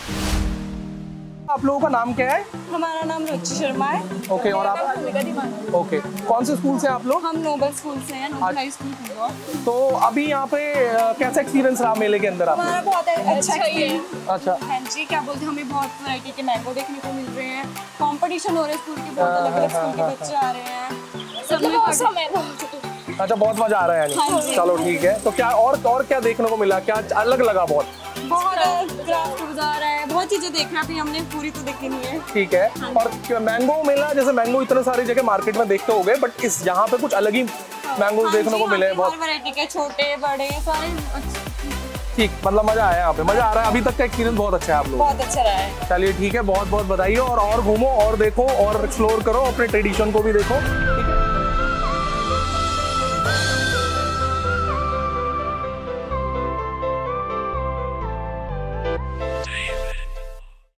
आप लोगों का नाम क्या है? हमारा नाम रुचि शर्मा है। ओके, और आप? ओके, कौन से स्कूल से आप लोग? हम नोबल स्कूल से हैं, नोबल हाई स्कूल फुलवार। तो अभी यहाँ पे कैसा एक्सपीरियंस रहा मेले के अंदर? हमारा बहुत अच्छा एक्सपीरियंस। अच्छा, हाँ जी, क्या बोलते हैं, हमें बहुत वैरायटी के मैंगो देखने को मिल रहे हैं। कंपटीशन हो रहे हैं स्कूल के, बहुत अलग अलग स्कूल के बच्चे आ रहे हैं। सब में अच्छा, बहुत मजा आ रहा है हाँ यानी। जी। चलो ठीक है, तो क्या और क्या देखने को मिला, क्या अलग लगा? बहुत क्राफ्ट बाजार है, बहुत चीजें देखना थी, हमने पूरी तो देखी नहीं है। ठीक है। और मैंगो मेला, जैसे मैंगो इतने सारी जगह मार्केट में देखते हो गए, बट इस यहाँ पे कुछ अलग ही मैंगो देखने को मिले। बहुत वैरायटी के, छोटे बड़े सारे। ठीक, मतलब मजा आया यहाँ पे, मजा आ रहा है। अभी तक का एक्सपीरियंस बहुत अच्छा है आप लोग? बहुत अच्छा रहा है। चलिए ठीक है, बहुत बहुत बधाई हो, और घूमो और देखो और एक्सप्लोर करो, अपने ट्रेडिशन को भी देखो।